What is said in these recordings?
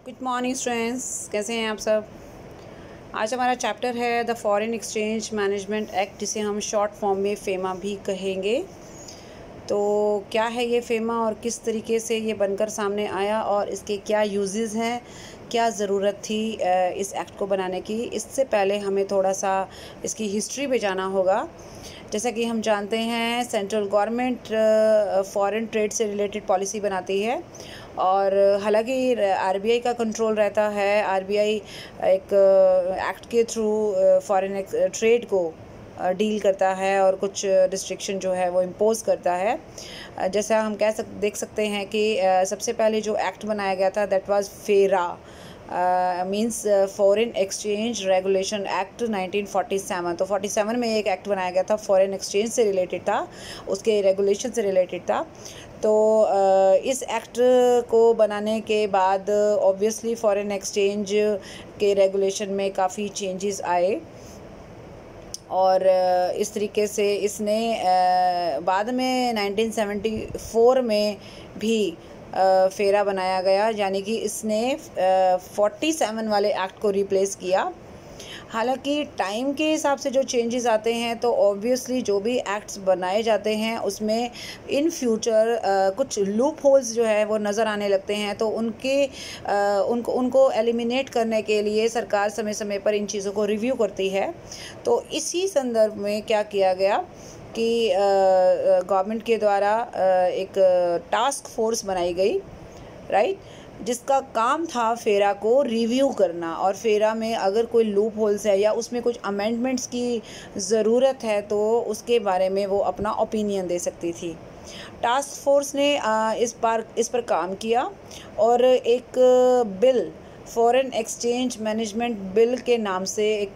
Good morning students, कैसे हैं आप सब। आज हमारा चैप्टर है the foreign exchange management act, जिसे हम शॉर्ट फॉर्म में फेमा भी कहेंगे। तो क्या है ये फेमा और किस तरीके से ये बनकर सामने आया और इसके क्या यूजेस हैं, क्या ज़रूरत थी इस एक्ट को बनाने की। इससे पहले हमें थोड़ा सा इसकी हिस्ट्री पे जाना होगा। जैसा कि हम जानते हैं, सेंट्रल गवर्नमेंट फॉरेन ट्रेड से रिलेटेड पॉलिसी बनाती है और हालांकि आरबीआई का कंट्रोल रहता है। आरबीआई एक एक्ट के थ्रू फॉरेन ट्रेड को डील करता है और कुछ रिस्ट्रिक्शन जो है वो इम्पोज करता है। जैसा हम देख सकते हैं कि सबसे पहले जो एक्ट बनाया गया था that was FERA, means foreign exchange regulation act 1947। तो 47 में एक एक्ट बनाया गया था, फॉरेन एक्सचेंज से रिलेटेड था, उसके रेगुलेशन से रिलेटेड था। तो इस एक्ट को बनाने के बाद ऑब्वियसली फॉरेन एक्सचेंज के रेगुलेशन में काफ़ी चेंजेस आए और इस तरीके से इसने बाद में 1974 में भी फेरा बनाया गया, यानी कि इसने 47 वाले एक्ट को रिप्लेस किया। हालांकि टाइम के हिसाब से जो चेंजेस आते हैं तो ऑब्वियसली जो भी एक्ट्स बनाए जाते हैं उसमें इन फ्यूचर कुछ लूप होल्स जो है वो नज़र आने लगते हैं। तो उनको एलिमिनेट करने के लिए सरकार समय समय पर इन चीज़ों को रिव्यू करती है। तो इसी संदर्भ में क्या किया गया कि गवर्नमेंट के द्वारा एक टास्क फोर्स बनाई गई, राइट, जिसका काम था फेरा को रिव्यू करना और फेरा में अगर कोई लूप होल्स है या उसमें कुछ अमेंडमेंट्स की ज़रूरत है तो उसके बारे में वो अपना ओपिनियन दे सकती थी। टास्क फोर्स ने इस पर काम किया और एक bill, foreign exchange management bill के नाम से एक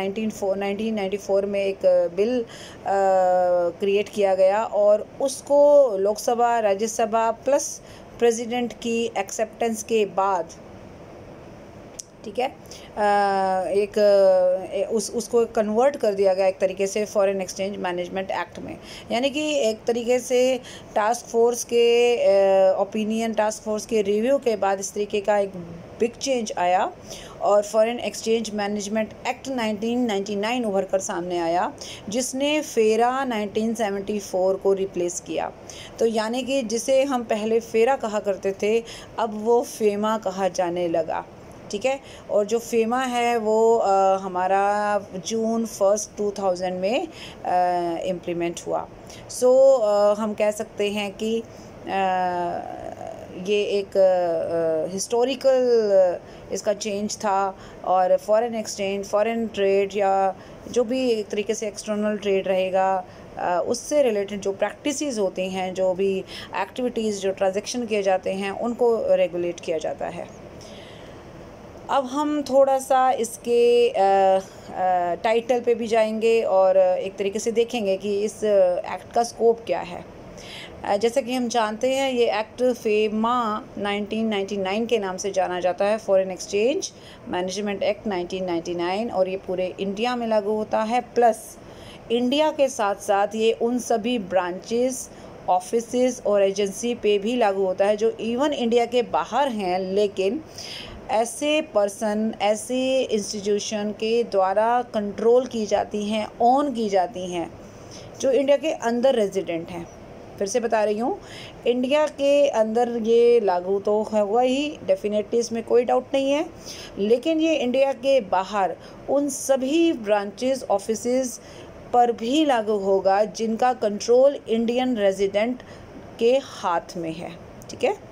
1994 में एक बिल क्रिएट किया गया और उसको लोकसभा, राज्यसभा प्लस प्रेसिडेंट की एक्सेप्टेंस के बाद, ठीक है, उसको कन्वर्ट कर दिया गया एक तरीके से फॉरेन एक्सचेंज मैनेजमेंट एक्ट में। यानी कि एक तरीके से टास्क फोर्स के ओपिनियन, टास्क फोर्स के रिव्यू के बाद इस तरीके का एक बिग चेंज आया और फॉरेन एक्सचेंज मैनेजमेंट एक्ट 1999 उभर कर सामने आया, जिसने फेरा 1974 को रिप्लेस किया। तो यानी कि जिसे हम पहले फेरा कहा करते थे अब वो फेमा कहा जाने लगा, ठीक है। और जो फेमा है वो हमारा जून 1 2000 में इम्प्लीमेंट हुआ। सो हम कह सकते हैं कि ये एक हिस्टोरिकल इसका चेंज था और फॉरेन एक्सचेंज, फॉरेन ट्रेड या जो भी एक तरीके से एक्सटर्नल ट्रेड रहेगा उससे रिलेटेड जो प्रैक्टिसेस होती हैं, जो भी एक्टिविटीज़, जो ट्रांजैक्शन किए जाते हैं, उनको रेगुलेट किया जाता है। अब हम थोड़ा सा इसके टाइटल पे भी जाएंगे और एक तरीके से देखेंगे कि इस एक्ट का स्कोप क्या है। जैसा कि हम जानते हैं ये एक्ट फेमा 1999 के नाम से जाना जाता है, फॉरेन एक्सचेंज मैनेजमेंट एक्ट 1999, और ये पूरे इंडिया में लागू होता है। प्लस इंडिया के साथ साथ ये उन सभी ब्रांचेस, ऑफिसेस और एजेंसी पे भी लागू होता है जो इवन इंडिया के बाहर हैं, लेकिन ऐसे पर्सन, ऐसे इंस्टीट्यूशन के द्वारा कंट्रोल की जाती हैं, ओन की जाती हैं, जो इंडिया के अंदर रेजिडेंट हैं। फिर से बता रही हूँ, इंडिया के अंदर ये लागू तो होगा ही, डेफिनेटली इसमें कोई डाउट नहीं है, लेकिन ये इंडिया के बाहर उन सभी ब्रांचेस, ऑफिसेस पर भी लागू होगा जिनका कंट्रोल इंडियन रेजिडेंट के हाथ में है, ठीक है।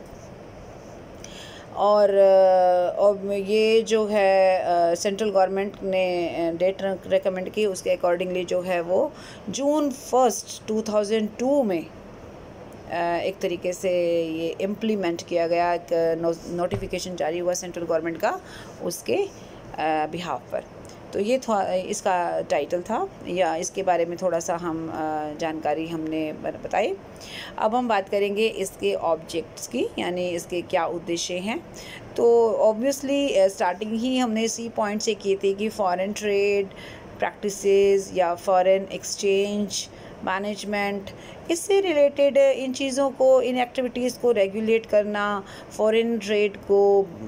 और ये जो है सेंट्रल गवर्नमेंट ने डेट रेकमेंड की, उसके अकॉर्डिंगली जो है वो जून 1 2002 में एक तरीके से ये इम्प्लीमेंट किया गया, एक नोटिफिकेशन जारी हुआ सेंट्रल गवर्नमेंट का उसके बिहाफ पर। तो ये इसका टाइटल था, या इसके बारे में थोड़ा सा हम जानकारी हमने बताई। अब हम बात करेंगे इसके ऑब्जेक्ट्स की, यानी इसके क्या उद्देश्य हैं। तो ऑब्वियसली स्टार्टिंग ही हमने इसी पॉइंट से की थी कि फॉरेन ट्रेड प्रैक्टिसेस या फॉरेन एक्सचेंज मैनेजमेंट, इससे रिलेटेड इन चीज़ों को, इन एक्टिविटीज़ को रेगुलेट करना, फॉरेन ट्रेड को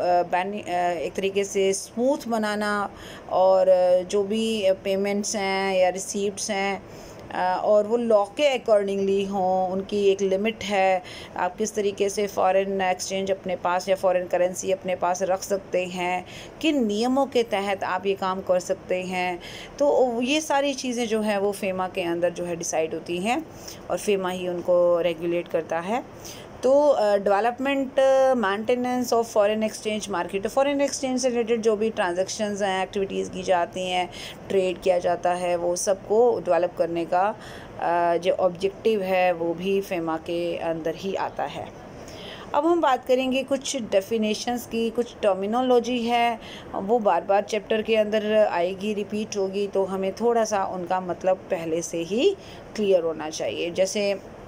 एक तरीके से स्मूथ बनाना, और जो भी पेमेंट्स हैं या रिसीप्ट्स हैं और वो लॉ के अकॉर्डिंगली हों, उनकी एक लिमिट है। आप किस तरीके से फ़ॉरेन एक्सचेंज अपने पास या फ़ॉरेन करेंसी अपने पास रख सकते हैं, किन नियमों के तहत आप ये काम कर सकते हैं। तो ये सारी चीज़ें जो है वो फेमा के अंदर जो है डिसाइड होती हैं और फेमा ही उनको रेगुलेट करता है। तो development, maintenance of foreign exchange market, foreign exchange से रिलेटेड जो भी ट्रांजैक्शंस हैं, एक्टिविटीज़ की जाती हैं, ट्रेड किया जाता है, वो सबको डेवलप करने का जो ऑब्जेक्टिव है वो भी फेमा के अंदर ही आता है। अब हम बात करेंगे कुछ डेफिनेशंस की, कुछ टर्मिनोलॉजी है वो बार बार चैप्टर के अंदर आएगी, रिपीट होगी, तो हमें थोड़ा सा उनका मतलब पहले से ही क्लियर होना चाहिए। जैसे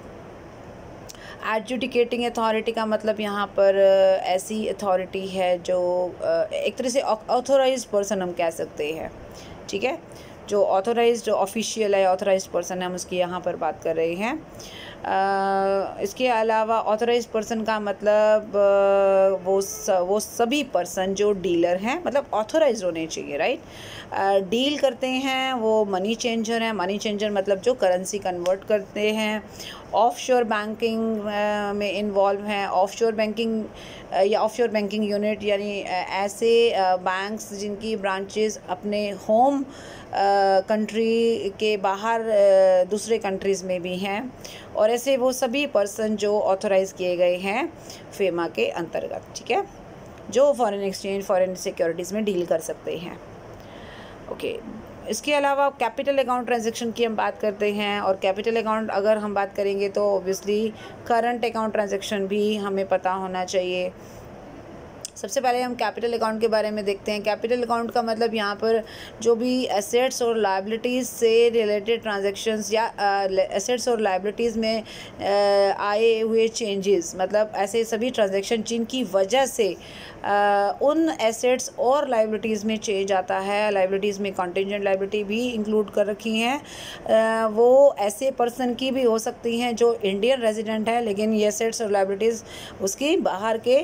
एडजुडिकेटिंग अथॉरिटी का मतलब यहाँ पर ऐसी अथॉरिटी है जो एक तरह से ऑथोराइज्ड पर्सन हम कह सकते हैं, ठीक है। जो ऑथोराइज्ड ऑफिशियल है, ऑथोराइज्ड पर्सन है, हम उसकी यहाँ पर बात कर रहे हैं। इसके अलावा ऑथोराइज्ड पर्सन का मतलब वो सभी पर्सन जो डीलर हैं, मतलब ऑथोराइज्ड होने चाहिए, राइट। डील करते हैं, वो मनी चेंजर हैं, मनी चेंजर मतलब जो करेंसी कन्वर्ट करते हैं। ऑफशोर बैंकिंग में इन्वॉल्व हैं, ऑफशोर बैंकिंग या ऑफशोर बैंकिंग यूनिट, यानी ऐसे बैंक्स जिनकी ब्रांचेस अपने होम कंट्री के बाहर दूसरे कंट्रीज़ में भी हैं, और ऐसे वो सभी पर्सन जो ऑथोराइज़ किए गए हैं फेमा के अंतर्गत, ठीक है, जो फॉरेन एक्सचेंज, फॉरेन सिक्योरिटीज़ में डील कर सकते हैं। ओके, इसके अलावा कैपिटल अकाउंट ट्रांजैक्शन की हम बात करते हैं, और कैपिटल अकाउंट अगर हम बात करेंगे तो ऑब्वियसली करंट अकाउंट ट्रांजैक्शन भी हमें पता होना चाहिए। सबसे पहले हम कैपिटल अकाउंट के बारे में देखते हैं। कैपिटल अकाउंट का मतलब यहाँ पर जो भी एसेट्स और लायबिलिटीज़ से रिलेटेड ट्रांजैक्शंस या एसेट्स और लायबिलिटीज़ में आए हुए चेंजेस, मतलब ऐसे सभी ट्रांजैक्शन जिनकी वजह से उन एसेट्स और लायबिलिटीज़ में चेंज आता है, लायबिलिटीज़ में कॉन्टिजेंट लायबिलिटी भी इंक्लूड कर रखी हैं। वो ऐसे पर्सन की भी हो सकती हैं जो इंडियन रेजिडेंट है, लेकिन ये एसेट्स और लायबिलिटीज़ उसकी बाहर के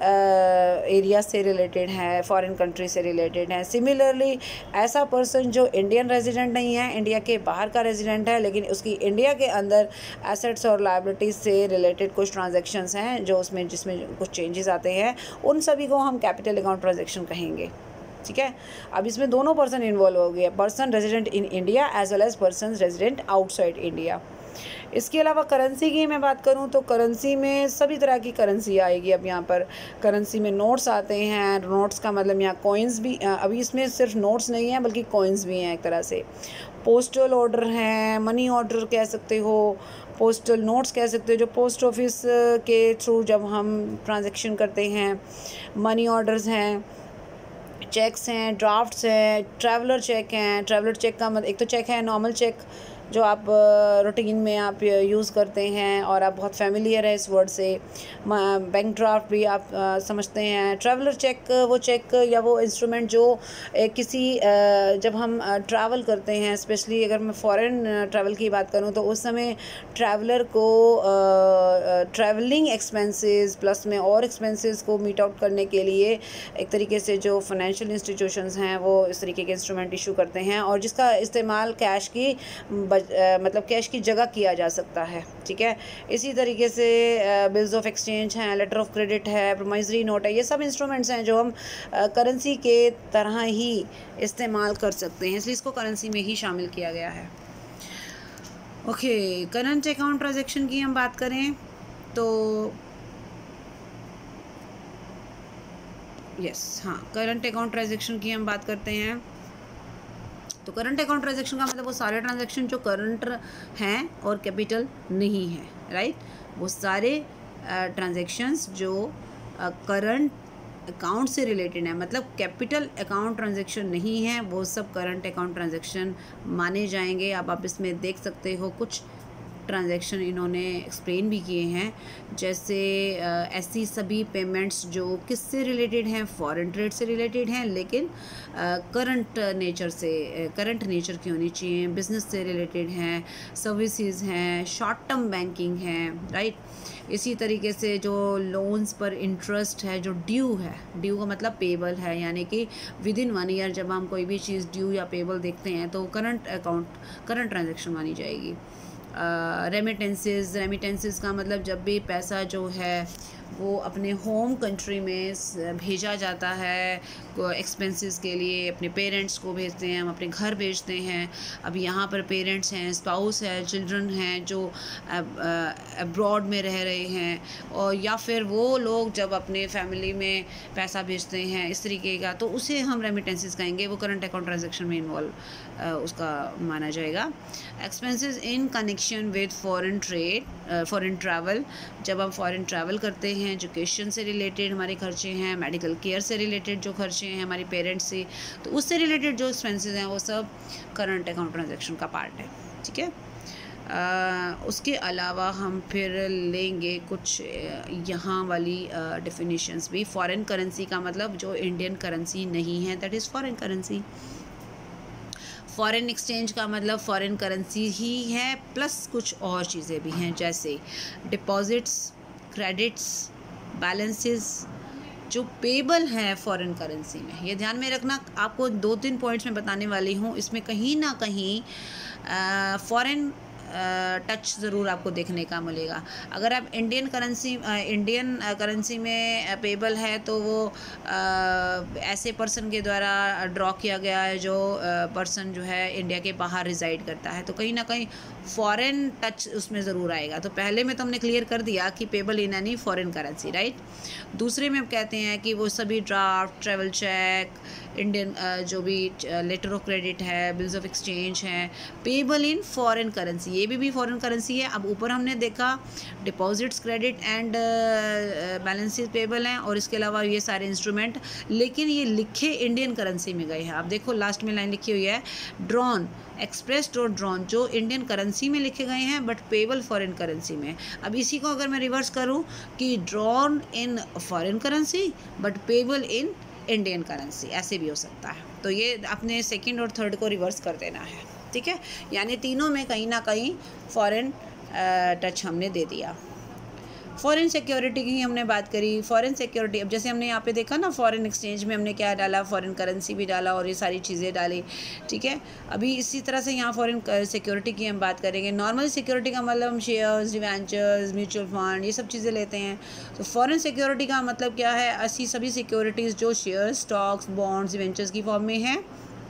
एरिया से रिलेटेड है, फॉरेन कंट्री से रिलेटेड है। सिमिलरली ऐसा पर्सन जो इंडियन रेजिडेंट नहीं है, इंडिया के बाहर का रेजिडेंट है, लेकिन उसकी इंडिया के अंदर एसेट्स और लायबिलिटीज़ से रिलेटेड कुछ ट्रांजैक्शंस हैं जो उसमें जिसमें कुछ चेंजेस आते हैं, उन सभी को हम कैपिटल अकाउंट ट्रांजैक्शन कहेंगे, ठीक है। अब इसमें दोनों पर्सन इन्वॉल्व हो गए, person resident in India as well as person resident outside India. इसके अलावा करेंसी की मैं बात करूं तो करेंसी में सभी तरह की करेंसी आएगी। अब यहाँ पर करेंसी में नोट्स आते हैं, नोट्स का मतलब यहाँ कॉइन्स भी, अभी इसमें सिर्फ नोट्स नहीं है बल्कि कॉइन्स भी हैं एक तरह से। पोस्टल ऑर्डर हैं, मनी ऑर्डर कह सकते हो, पोस्टल नोट्स कह सकते हो, जो पोस्ट ऑफिस के थ्रू जब हम ट्रांजैक्शन करते हैं। मनी ऑर्डर्स हैं, चेक्स हैं, ड्राफ्ट्स हैं, ट्रैवलर चेक हैं। ट्रैवलर चेक का मतलब एक तो चेक है नॉर्मल चेक जो आप रूटीन में आप यूज़ करते हैं और आप बहुत फेमिलियर है इस वर्ड से। बैंक ड्राफ्ट भी आप समझते हैं। ट्रैवलर चेक वो चेक या वो इंस्ट्रूमेंट जो किसी जब हम ट्रैवल करते हैं, स्पेशली अगर मैं फ़ॉरेन ट्रैवल की बात करूं तो उस समय ट्रैवलर को ट्रैवलिंग एक्सपेंसेस प्लस में और एक्सपेंसेस को मीट आउट करने के लिए एक तरीके से जो फाइनेंशियल इंस्टीट्यूशंस हैं वो इस तरीके के इंस्ट्रूमेंट इशू करते हैं, और जिसका इस्तेमाल कैश की मतलब कैश की जगह किया जा सकता है, ठीक है। इसी तरीके से बिल्स ऑफ एक्सचेंज हैं, लेटर ऑफ क्रेडिट है, प्रोमाइजरी नोट है, ये सब इंस्ट्रूमेंट्स हैं जो हम करेंसी के तरह ही इस्तेमाल कर सकते हैं, इसलिए इसको करेंसी में ही शामिल किया गया है। ओके, करंट अकाउंट ट्रांजैक्शन की हम बात करें तो करंट अकाउंट ट्रांजैक्शन की हम बात करते हैं तो करंट अकाउंट ट्रांजैक्शन का मतलब वो सारे ट्रांजैक्शन जो करंट हैं और कैपिटल नहीं है, राइट। वो सारे ट्रांजैक्शंस जो करंट अकाउंट से रिलेटेड है, मतलब कैपिटल अकाउंट ट्रांजैक्शन नहीं है, वो सब करंट अकाउंट ट्रांजैक्शन माने जाएंगे। अब आप इसमें देख सकते हो कुछ ट्रांजैक्शन इन्होंने एक्सप्लेन भी किए हैं, जैसे ऐसी सभी पेमेंट्स जो किससे रिलेटेड हैं, फॉरेन ट्रेड से रिलेटेड हैं, लेकिन करंट नेचर की होनी चाहिए, बिजनेस से रिलेटेड हैं, सर्विसेज हैं, शॉर्ट टर्म बैंकिंग हैं, राइट। इसी तरीके से जो लोन्स पर इंटरेस्ट है, जो ड्यू है, ड्यू का मतलब पेबल है, यानी कि विद इन 1 ईयर जब हम कोई भी चीज़ ड्यू या पेबल देखते हैं तो करंट ट्रांजैक्शन मानी जाएगी। रेमिटेंसेस का मतलब जब भी पैसा जो है वो अपने होम कंट्री में भेजा जाता है एक्सपेंसेस के लिए, अपने पेरेंट्स को भेजते हैं, हम अपने घर भेजते हैं। अब यहाँ पर पेरेंट्स हैं, स्पाउस है, चिल्ड्रन हैं जो अब्रॉड में रह रहे हैं, और या फिर वो लोग जब अपने फैमिली में पैसा भेजते हैं इस तरीके का, तो उसे हम रेमिटेंसेस कहेंगे, वो करंट अकाउंट ट्रांजैक्शन में इन्वॉल्व उसका माना जाएगा। Expenses in connection with foreign travel, जब हम फॉरेन ट्रैवल करते हैं, एजुकेशन से रिलेटेड हमारे खर्चे हैं, मेडिकल केयर से रिलेटेड जो खर्चे हैं हमारे पेरेंट्स से, तो उससे रिलेटेड जो एक्सपेंसेस हैं वो सब करंट अकाउंट ट्रांजैक्शन का पार्ट है, ठीक है। उसके अलावा हम फिर लेंगे कुछ यहाँ वाली डेफिनेशंस भी। फॉरेन करेंसी का मतलब जो इंडियन करेंसी नहीं है, that is foreign currency. Foreign exchange का मतलब फॉरेन करेंसी ही है प्लस कुछ और चीज़ें भी हैं, जैसे डिपॉजिट्स, क्रेडिट्स, बैलेंसेस जो पेबल हैं फॉरेन करेंसी में। ये ध्यान में रखना, आपको 2-3 पॉइंट्स में बताने वाली हूँ, इसमें कहीं ना कहीं फॉरेन टच ज़रूर आपको देखने का मिलेगा। अगर आप इंडियन करेंसी में पेबल है तो वो ऐसे पर्सन के द्वारा ड्रॉ किया गया है जो पर्सन जो है इंडिया के बाहर रिजाइड करता है, तो कहीं ना कहीं फॉरेन टच उसमें ज़रूर आएगा। तो पहले में तो हमने क्लियर कर दिया कि payable in any foreign currency, right. दूसरे में हम कहते हैं कि वो सभी ड्राफ्ट, ट्रैवल चेक, इंडियन जो भी लेटर ऑफ क्रेडिट है, बिल्स ऑफ एक्सचेंज हैं, पेबल इन फॉरेन करेंसी, ये भी फॉरेन करेंसी है। अब ऊपर हमने देखा deposits, credit and balances payable हैं, और इसके अलावा ये सारे इंस्ट्रूमेंट, लेकिन ये लिखे इंडियन करेंसी में गए हैं। आप देखो लास्ट में लाइन लिखी हुई है ड्रॉन, एक्सप्रेस्ड और ड्रॉन, जो इंडियन करेंसी में लिखे गए हैं बट पेबल फॉरेन करेंसी में। अब इसी को अगर मैं रिवर्स करूं कि drawn in foreign currency but payable in Indian currency, ऐसे भी हो सकता है। तो ये अपने सेकंड और थर्ड को रिवर्स कर देना है, ठीक है। यानी तीनों में कहीं ना कहीं फॉरेन टच हमने दे दिया। फॉरेन सिक्योरिटी की हमने बात करी। फॉरेन सिक्योरिटी, अब जैसे हमने यहाँ पे देखा ना, फॉरेन एक्सचेंज में हमने क्या डाला, फॉरेन करेंसी भी डाला और ये सारी चीज़ें डाली, ठीक है। अभी इसी तरह से यहाँ फॉरेन सिक्योरिटी की हम बात करेंगे। नॉर्मल सिक्योरिटी का मतलब हम शेयर्स, डिवेंचर्स, म्यूचुअल फंड, ये सब चीज़ें लेते हैं। तो फॉरेन सिक्योरिटी का मतलब क्या है, ऐसी सभी सिक्योरिटीज़ जो शेयर्स, स्टॉक्स, बॉन्ड्स, डिवेंचर्स की फॉर्म में हैं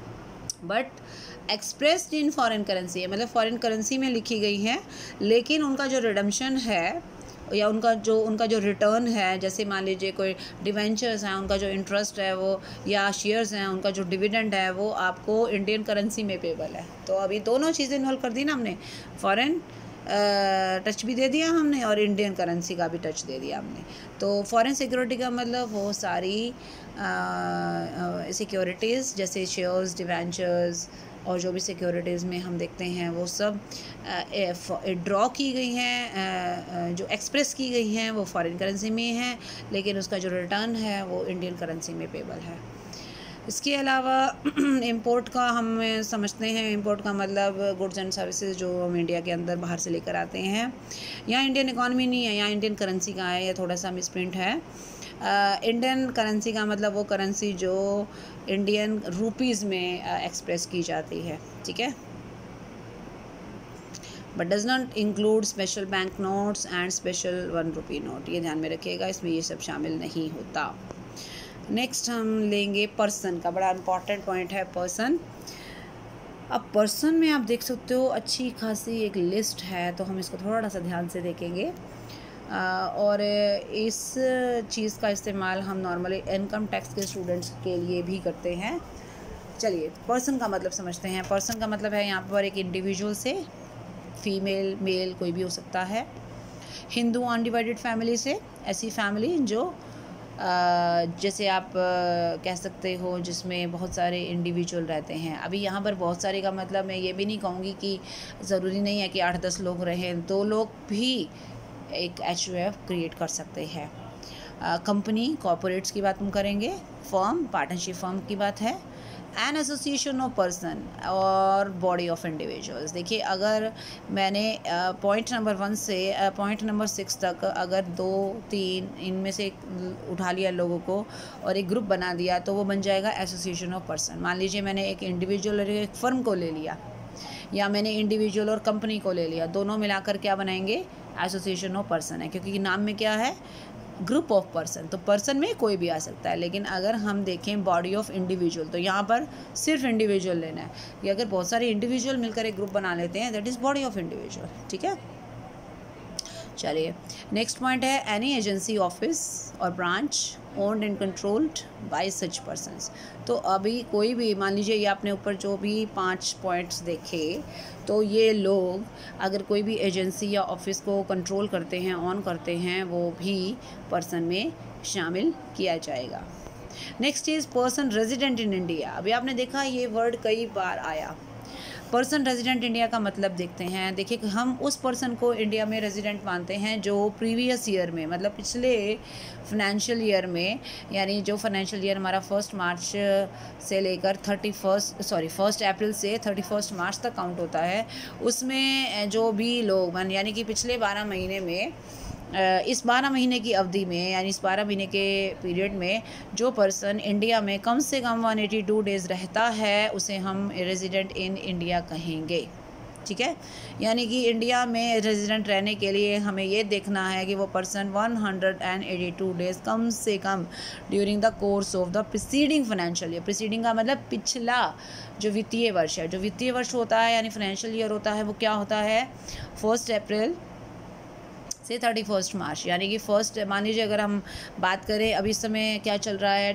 but expressed in foreign currency है, मतलब फॉरेन करेंसी में लिखी गई है, लेकिन उनका जो रिडम्पशन है या उनका जो रिटर्न है, जैसे मान लीजिए कोई डिवेंचर्स हैं, उनका जो इंटरेस्ट है वो, या शेयर्स हैं, उनका जो डिविडेंड है वो आपको इंडियन करेंसी में पेबल है। तो अभी दोनों चीज़ें इन्वॉल्व कर दी ना हमने, फॉरेन टच भी दे दिया हमने और इंडियन करेंसी का भी टच दे दिया हमने। तो फॉरेन सिक्योरिटी का मतलब वो सारी सिक्योरिटीज़ जैसे शेयर्स, डिवेंचर्स और जो भी सिक्योरिटीज़ में हम देखते हैं वो सब ड्रॉ की गई हैं, जो एक्सप्रेस की गई हैं वो फॉरेन करेंसी में है, लेकिन उसका जो रिटर्न है वो इंडियन करेंसी में पेबल है। इसके अलावा इंपोर्ट का हम समझते हैं, इंपोर्ट का मतलब गुड्स एंड सर्विसेज जो हम इंडिया के अंदर बाहर से लेकर आते हैं। यहाँ इंडियन इकॉनमी नहीं है, यहाँ इंडियन करेंसी का है, या थोड़ा सा मिसप्रिंट है। इंडियन करेंसी का मतलब वो करेंसी जो इंडियन रुपीज़ में एक्सप्रेस की जाती है, ठीक है, but does not include special bank notes and special 1 rupee note. ये ध्यान में रखिएगा, इसमें ये सब शामिल नहीं होता। नेक्स्ट हम लेंगे पर्सन का, बड़ा इंपॉर्टेंट पॉइंट है पर्सन। अब पर्सन में आप देख सकते हो अच्छी खासी एक लिस्ट है, तो हम इसको थोड़ा सा ध्यान से देखेंगे। और इस चीज़ का इस्तेमाल हम नॉर्मली इनकम टैक्स के स्टूडेंट्स के लिए भी करते हैं। चलिए पर्सन का मतलब समझते हैं। पर्सन का मतलब है यहाँ पर एक इंडिविजुअल से, फीमेल मेल कोई भी हो सकता है, हिंदू अनडिवाइडेड फैमिली से, ऐसी फैमिली जो जैसे आप कह सकते हो जिसमें बहुत सारे इंडिविजुअल रहते हैं। अभी यहाँ पर बहुत सारे का मतलब मैं ये भी नहीं कहूँगी कि ज़रूरी नहीं है कि 8-10 लोग रहें, 2 लोग भी एक HUF क्रिएट कर सकते हैं। कंपनी कॉर्पोरेट्स की बात हम करेंगे, फर्म पार्टनरशिप फर्म की बात है, एन एसोसिएशन ऑफ पर्सन और बॉडी ऑफ इंडिविजुअल्स। देखिए, अगर मैंने पॉइंट नंबर 1 से पॉइंट नंबर 6 तक अगर 2-3 इनमें से उठा लिया लोगों को और एक ग्रुप बना दिया तो वो बन जाएगा एसोसिएशन ऑफ पर्सन। मान लीजिए मैंने एक इंडिविजुअल और एक फर्म को ले लिया, या मैंने इंडिविजुअल और कंपनी को ले लिया, दोनों मिलाकर क्या बनाएंगे? एसोसिएशन ऑफ पर्सन है, क्योंकि नाम में क्या है? Group of person. तो पर्सन में कोई भी आ सकता है, लेकिन अगर हम देखें बॉडी ऑफ इंडिविजुअल तो यहाँ पर सिर्फ इंडिविजुअल लेना है, कि अगर बहुत सारे इंडिविजुअल मिलकर एक ग्रुप बना लेते हैं, that is body of individual. ठीक है, चलिए नेक्स्ट पॉइंट है एनी एजेंसी, ऑफिस और branch owned and controlled by such persons. तो अभी कोई भी, मान लीजिए ये आपने ऊपर जो भी 5 पॉइंट्स देखे, तो ये लोग अगर कोई भी एजेंसी या ऑफिस को कंट्रोल करते हैं, ऑन करते हैं, वो भी पर्सन में शामिल किया जाएगा। Next is person resident in India. अभी आपने देखा ये वर्ड कई बार आया। पर्सन रेजिडेंट इंडिया का मतलब देखते हैं। देखिए कि हम उस पर्सन को इंडिया में रेजिडेंट मानते हैं जो प्रीवियस ईयर में, मतलब पिछले फाइनेंशियल ईयर में, यानी जो फाइनेंशियल ईयर हमारा 1 मार्च से लेकर 1 अप्रैल से 31 मार्च तक काउंट होता है, उसमें जो भी लोग यानी कि पिछले 12 महीने में, इस 12 महीने की अवधि में, यानी इस 12 महीने के पीरियड में जो पर्सन इंडिया में कम से कम 182 डेज़ रहता है, उसे हम रेजिडेंट इन इंडिया कहेंगे। ठीक है, यानी कि इंडिया में रेजिडेंट रहने के लिए हमें ये देखना है कि वो पर्सन 182 डेज़ कम से कम during the course of the preceding financial year. Preceding का मतलब पिछला जो वित्तीय वर्ष है। जो वित्तीय वर्ष होता है यानी फाइनेंशियल ईयर होता है, वो क्या होता है? 1 अप्रैल से 31 मार्च, यानी कि मान लीजिए अगर हम बात करें, अभी इस समय क्या चल रहा है,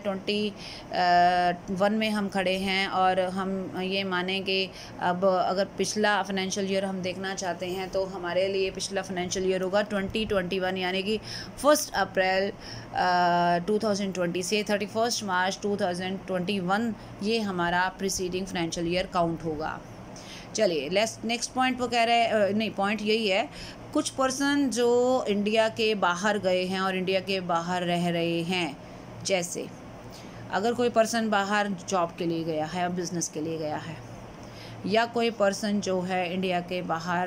21 में हम खड़े हैं, और हम ये मानें कि अब अगर पिछला फाइनेंशियल ईयर हम देखना चाहते हैं तो हमारे लिए पिछला फाइनेंशियल ईयर होगा 2021, यानी कि 1 अप्रैल 2020 से 31 मार्च 2021, ये हमारा प्रीसीडिंग फाइनेंशियल ईयर काउंट होगा। चलिए नेक्स्ट पॉइंट वो कह रहे हैं, नहीं पॉइंट यही है, कुछ पर्सन जो इंडिया के बाहर गए हैं और इंडिया के बाहर रह रहे हैं। जैसे अगर कोई पर्सन बाहर जॉब के लिए गया है, बिजनेस के लिए गया है, या कोई पर्सन जो है इंडिया के बाहर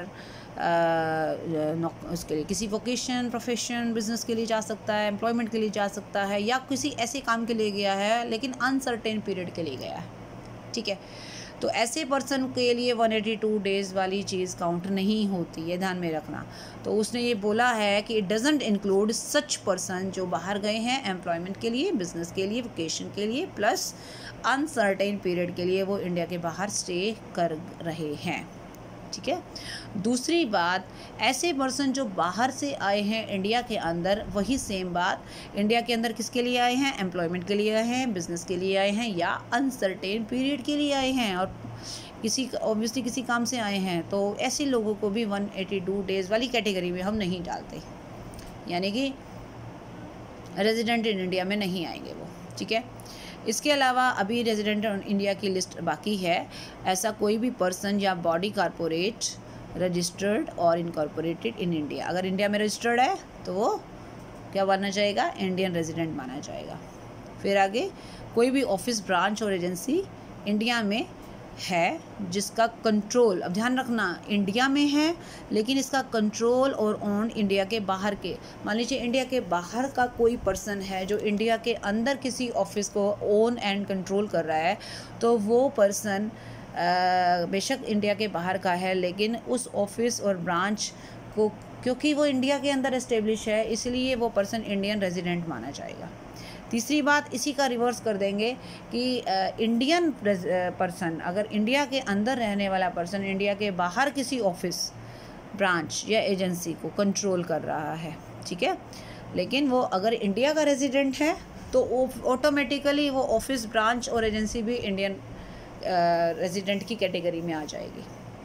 उसके लिए किसी वोकेशन, प्रोफेशन, बिजनेस के लिए जा सकता है, एम्प्लॉयमेंट के लिए जा सकता है, या किसी ऐसे काम के लिए गया है लेकिन अनसर्टेन पीरियड के लिए गया है। ठीक है, तो ऐसे पर्सन के लिए 182 डेज़ वाली चीज़ काउंट नहीं होती है, ध्यान में रखना। तो उसने ये बोला है कि it doesn't include such person जो बाहर गए हैं एम्प्लॉयमेंट के लिए, बिजनेस के लिए, वोकेशन के लिए, प्लस अनसर्टेन पीरियड के लिए वो इंडिया के बाहर स्टे कर रहे हैं। ठीक है, दूसरी बात, ऐसे पर्सन जो बाहर से आए हैं इंडिया के अंदर, वही सेम बात, इंडिया के अंदर किसके लिए आए हैं? एम्प्लॉयमेंट के लिए आए हैं, बिजनेस के लिए आए हैं, या अनसर्टेन पीरियड के लिए आए हैं, और ऑब्वियसली किसी काम से आए हैं, तो ऐसे लोगों को भी 182 डेज़ वाली कैटेगरी में हम नहीं डालते, यानी कि रेजिडेंट इन इंडिया में नहीं आएंगे वो। ठीक है, इसके अलावा अभी रेजिडेंट इंडिया की लिस्ट बाकी है। ऐसा कोई भी पर्सन या बॉडी कॉर्पोरेट रजिस्टर्ड और इनकॉर्पोरेटेड इन इंडिया, अगर इंडिया में रजिस्टर्ड है तो वो क्या माना जाएगा? इंडियन रेजिडेंट माना जाएगा। फिर आगे, कोई भी ऑफिस, ब्रांच और एजेंसी इंडिया में है जिसका कंट्रोल, अब ध्यान रखना, इंडिया में है लेकिन इसका कंट्रोल और ओन इंडिया के बाहर के, मान लीजिए इंडिया के बाहर का कोई पर्सन है जो इंडिया के अंदर किसी ऑफिस को ओन एंड कंट्रोल कर रहा है, तो वो पर्सन बेशक इंडिया के बाहर का है, लेकिन उस ऑफिस और ब्रांच को, क्योंकि वो इंडिया के अंदर इस्टेब्लिश है, इसलिए वो पर्सन इंडियन रेजिडेंट माना जाएगा। तीसरी बात, इसी का रिवर्स कर देंगे कि इंडियन पर्सन, अगर इंडिया के अंदर रहने वाला पर्सन इंडिया के बाहर किसी ऑफिस, ब्रांच या एजेंसी को कंट्रोल कर रहा है, ठीक है, लेकिन वो अगर इंडिया का रेजिडेंट है तो ऑटोमेटिकली वो ऑफिस, ब्रांच और एजेंसी भी इंडियन रेजिडेंट की कैटेगरी में आ जाएगी।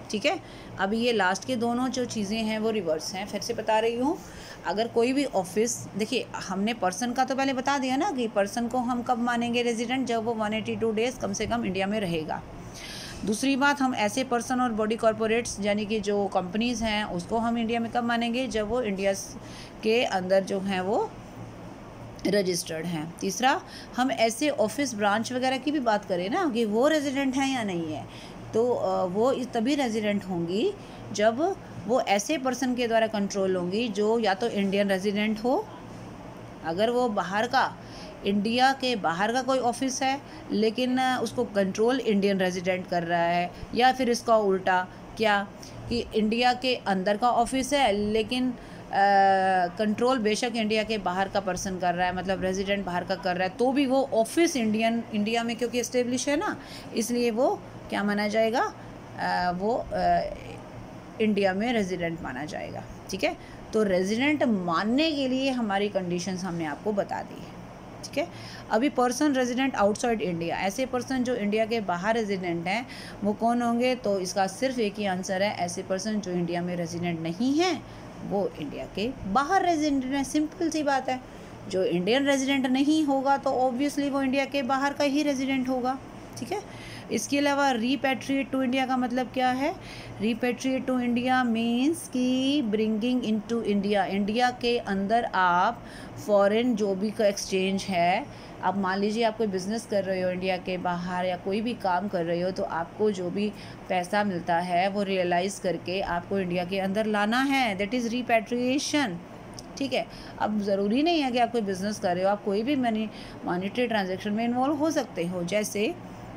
ठीक है। अभी ये लास्ट के दोनों जो चीज़ें हैं वो रिवर्स हैं। फिर से बता रही हूँ, अगर कोई भी ऑफिस, देखिए हमने पर्सन का तो पहले बता दिया ना कि पर्सन को हम कब मानेंगे रेजिडेंट, जब वो 182 डेज़ कम से कम इंडिया में रहेगा। दूसरी बात, हम ऐसे पर्सन और बॉडी कॉरपोरेट्स यानी कि जो कंपनीज़ हैं उसको हम इंडिया में कब मानेंगे, जब वो इंडिया के अंदर जो हैं वो रजिस्टर्ड हैं। तीसरा, हम ऐसे ऑफिस ब्रांच वगैरह की भी बात करें ना कि वो रेजिडेंट हैं या नहीं है, तो वो तभी रेजिडेंट होंगी जब वो ऐसे पर्सन के द्वारा कंट्रोल होंगी जो या तो इंडियन रेजिडेंट हो, अगर वो बाहर का, इंडिया के बाहर का कोई ऑफिस है लेकिन उसको कंट्रोल इंडियन रेजिडेंट कर रहा है, या फिर इसका उल्टा क्या कि इंडिया के अंदर का ऑफिस है लेकिन कंट्रोल बेशक इंडिया के बाहर का पर्सन कर रहा है, मतलब रेजिडेंट बाहर का कर रहा है, तो भी वो ऑफिस इंडिया में क्योंकि इस्टेब्लिश है ना, इसलिए वो क्या माना जाएगा, वो इंडिया में रेजिडेंट माना जाएगा। ठीक है, तो रेजिडेंट मानने के लिए हमारी कंडीशंस हमने आपको बता दी है। ठीक है, अभी पर्सन रेजिडेंट आउटसाइड इंडिया, ऐसे पर्सन जो इंडिया के बाहर रेजिडेंट हैं वो कौन होंगे, तो इसका सिर्फ एक ही आंसर है, ऐसे पर्सन जो इंडिया में रेजिडेंट नहीं हैं वो इंडिया के बाहर रेजिडेंट हैं। सिंपल सी बात है, जो इंडियन रेजिडेंट नहीं होगा तो ऑब्वियसली वो इंडिया के बाहर का ही रेजिडेंट होगा। ठीक है, इसके अलावा रीपैट्रिएट टू इंडिया का मतलब क्या है, रीपैट्रिएट टू इंडिया मीन्स कि ब्रिंगिंग इनटू इंडिया, इंडिया के अंदर आप फॉरेन जो भी का एक्सचेंज है, आप मान लीजिए आप कोई बिज़नेस कर रहे हो इंडिया के बाहर या कोई भी काम कर रहे हो, तो आपको जो भी पैसा मिलता है वो रियलाइज़ करके आपको इंडिया के अंदर लाना है, दैट इज़ रीपैट्रिएशन। ठीक है, अब ज़रूरी नहीं है कि आप कोई बिज़नेस कर रहे हो, आप कोई भी मॉनेटरी ट्रांजैक्शन में इन्वॉल्व हो सकते हो। जैसे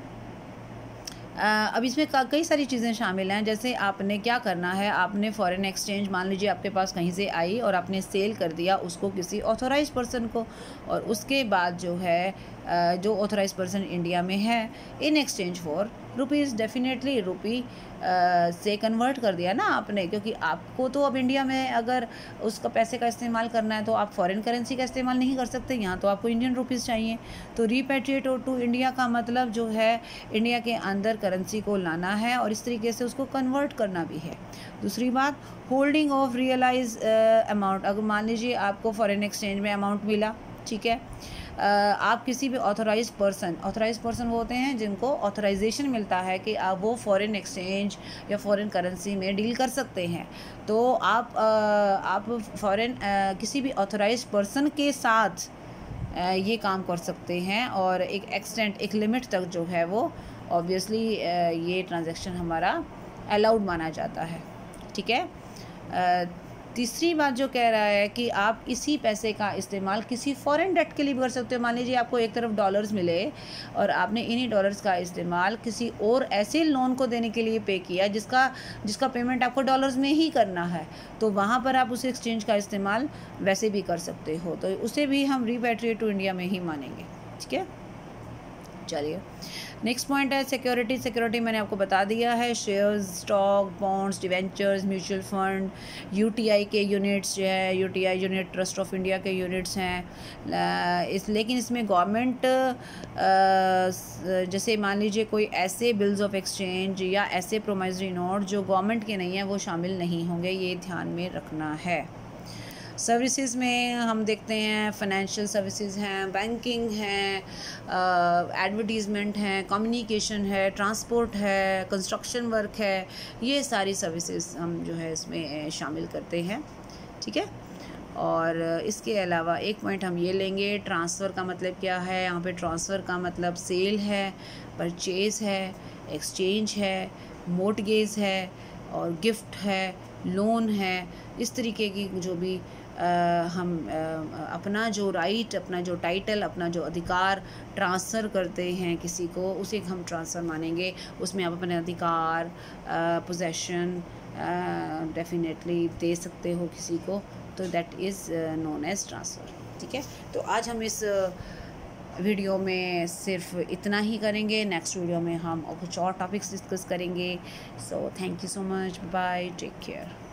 अब इसमें कई सारी चीज़ें शामिल हैं, जैसे आपने क्या करना है, आपने फॉरेन एक्सचेंज मान लीजिए आपके पास कहीं से आई और आपने सेल कर दिया उसको किसी ऑथोराइज पर्सन को, और उसके बाद जो है जो ऑथोराइज पर्सन इंडिया में है, in exchange for rupees, definitely rupee से कन्वर्ट कर दिया ना आपने, क्योंकि आपको तो अब इंडिया में अगर उसका पैसे का इस्तेमाल करना है तो आप फॉरेन करेंसी का इस्तेमाल नहीं कर सकते, यहाँ तो आपको इंडियन रुपीज़ चाहिए। तो रीपैट्रिएट टू इंडिया का मतलब जो है इंडिया के अंदर करेंसी को लाना है और इस तरीके से उसको कन्वर्ट करना भी है। दूसरी बात, होल्डिंग ऑफ रियलाइज अमाउंट, अगर मान लीजिए आपको फॉरेन एक्सचेंज में अमाउंट मिला, ठीक है, आप किसी भी ऑथोराइज पर्सन वो होते हैं जिनको ऑथराइजेशन मिलता है कि आप वो फॉरेन एक्सचेंज या फॉरेन करेंसी में डील कर सकते हैं, तो आप फॉरेन किसी भी ऑथराइज पर्सन के साथ ये काम कर सकते हैं, और एक एक्सटेंट, एक लिमिट तक जो है वो ऑब्वियसली ये ट्रांजैक्शन हमारा अलाउड माना जाता है। ठीक है, तीसरी बात जो कह रहा है कि आप इसी पैसे का इस्तेमाल किसी फॉरेन डेट के लिए भी कर सकते हो। मान लीजिए आपको एक तरफ डॉलर्स मिले और आपने इन्हीं डॉलर्स का इस्तेमाल किसी और ऐसे लोन को देने के लिए पे किया जिसका पेमेंट आपको डॉलर्स में ही करना है, तो वहाँ पर आप उस एक्सचेंज का इस्तेमाल वैसे भी कर सकते हो, तो उसे भी हम रीपैट्रिएट टू इंडिया में ही मानेंगे। ठीक है, चलिए नेक्स्ट पॉइंट है सिक्योरिटी। सिक्योरिटी मैंने आपको बता दिया है, shares, stock, bonds, debentures, mutual fund, UTI के यूनिट्स जो है, UTI unit trust of India के यूनिट्स हैं, लेकिन इसमें गवर्नमेंट जैसे मान लीजिए कोई ऐसे बिल्स ऑफ एक्सचेंज या ऐसे प्रोमाइजरी नोट जो गवर्नमेंट के नहीं हैं वो शामिल नहीं होंगे, ये ध्यान में रखना है। सर्विसेज में हम देखते हैं फाइनेंशियल सर्विसेज हैं, बैंकिंग हैं, एडवर्टीज़मेंट हैं, कम्युनिकेशन है, ट्रांसपोर्ट है, कंस्ट्रक्शन वर्क है, ये सारी सर्विसेज हम जो है इसमें शामिल करते हैं। ठीक है, और इसके अलावा एक पॉइंट हम ये लेंगे, ट्रांसफ़र का मतलब क्या है। यहाँ पे ट्रांसफ़र का मतलब सेल है, परचेज़ है, एक्सचेंज है, मोर्टगेज है और गिफ्ट है, लोन है, इस तरीके की जो भी हम अपना जो राइट, अपना जो टाइटल, अपना जो अधिकार ट्रांसफ़र करते हैं किसी को, उसे हम ट्रांसफ़र मानेंगे। उसमें आप अपने अधिकार, पोजेशन डेफिनेटली दे सकते हो किसी को, तो that is known as transfer. ठीक है, तो आज हम इस वीडियो में सिर्फ इतना ही करेंगे। नेक्स्ट वीडियो में हम कुछ और टॉपिक्स डिस्कस करेंगे। So thank you so much, bye, take care.